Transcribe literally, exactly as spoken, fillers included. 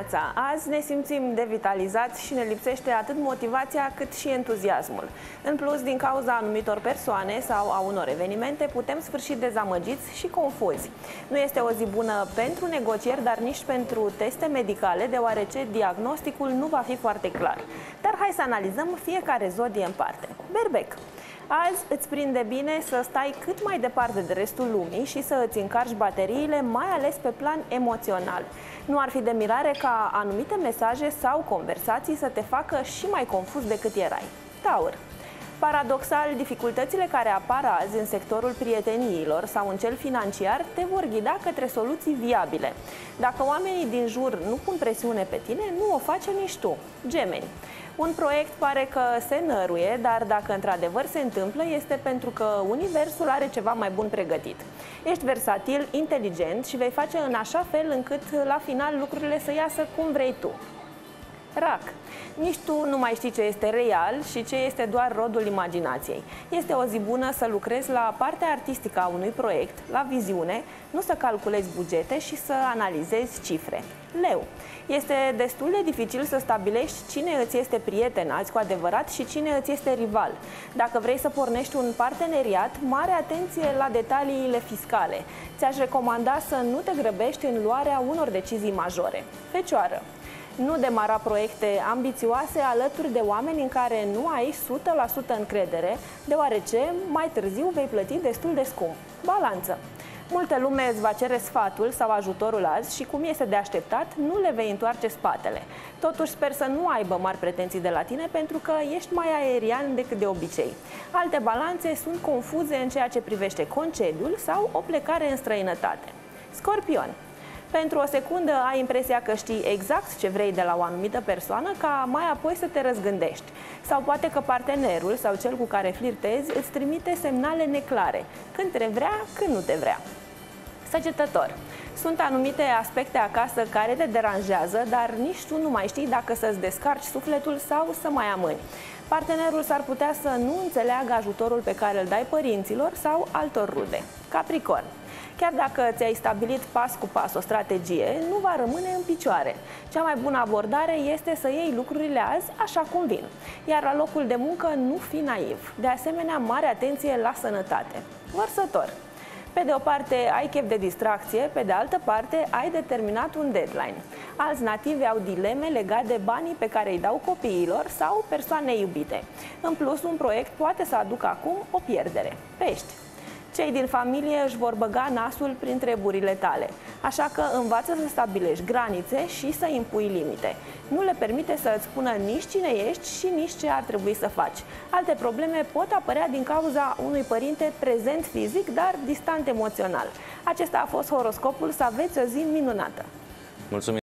dimineața! Azi ne simțim devitalizați și ne lipsește atât motivația cât și entuziasmul. În plus, din cauza anumitor persoane sau a unor evenimente, putem sfârși dezamăgiți și confuzi. Nu este o zi bună pentru negocieri, dar nici pentru teste medicale, deoarece diagnosticul nu va fi foarte clar. Dar hai să analizăm fiecare zodie în parte. Berbec. Azi îți prinde bine să stai cât mai departe de restul lumii și să îți încarci bateriile, mai ales pe plan emoțional. Nu ar fi de mirare ca anumite mesaje sau conversații să te facă și mai confuz decât erai. Taur. Paradoxal, dificultățile care apar azi în sectorul prieteniilor sau în cel financiar te vor ghida către soluții viabile. Dacă oamenii din jur nu pun presiune pe tine, nu o face nici tu. Gemeni. Un proiect pare că se năruie, dar dacă într-adevăr se întâmplă, este pentru că universul are ceva mai bun pregătit. Ești versatil, inteligent și vei face în așa fel încât la final lucrurile să iasă cum vrei tu. Rac. Nici tu nu mai știi ce este real și ce este doar rodul imaginației. Este o zi bună să lucrezi la partea artistică a unui proiect, la viziune, nu să calculezi bugete și să analizezi cifre. Leu. Este destul de dificil să stabilești cine îți este prieten azi cu adevărat și cine îți este rival. Dacă vrei să pornești un parteneriat, mare atenție la detaliile fiscale. Ți-aș recomanda să nu te grăbești în luarea unor decizii majore. Fecioară. Nu demara proiecte ambițioase alături de oameni în care nu ai o sută la sută încredere, deoarece mai târziu vei plăti destul de scump. Balanță. Multă lume îți va cere sfatul sau ajutorul azi și, cum este de așteptat, nu le vei întoarce spatele. Totuși sper să nu aibă mari pretenții de la tine, pentru că ești mai aerian decât de obicei. Alte balanțe sunt confuze în ceea ce privește concediul sau o plecare în străinătate. Scorpion. Pentru o secundă ai impresia că știi exact ce vrei de la o anumită persoană, ca mai apoi să te răzgândești. Sau poate că partenerul sau cel cu care flirtezi îți trimite semnale neclare, când te vrea, când nu te vrea. Săgetător. Sunt anumite aspecte acasă care te deranjează, dar nici tu nu mai știi dacă să-ți descarci sufletul sau să mai amâni. Partenerul s-ar putea să nu înțeleagă ajutorul pe care îl dai părinților sau altor rude. Capricorn. Chiar dacă ți-ai stabilit pas cu pas o strategie, nu va rămâne în picioare. Cea mai bună abordare este să iei lucrurile azi așa cum vin. Iar la locul de muncă nu fi naiv. De asemenea, mare atenție la sănătate. Vărsător. Pe de o parte ai chef de distracție, pe de altă parte ai determinat un deadline. Alți nativi au dileme legate de banii pe care îi dau copiilor sau persoane iubite. În plus, un proiect poate să aducă acum o pierdere. Pești. Cei din familie își vor băga nasul prin treburile tale, așa că învață să stabilești granițe și să impui limite. Nu le permite să îți spună nici cine ești și nici ce ar trebui să faci. Alte probleme pot apărea din cauza unui părinte prezent fizic, dar distant emoțional. Acesta a fost horoscopul, să aveți o zi minunată! Mulțumim!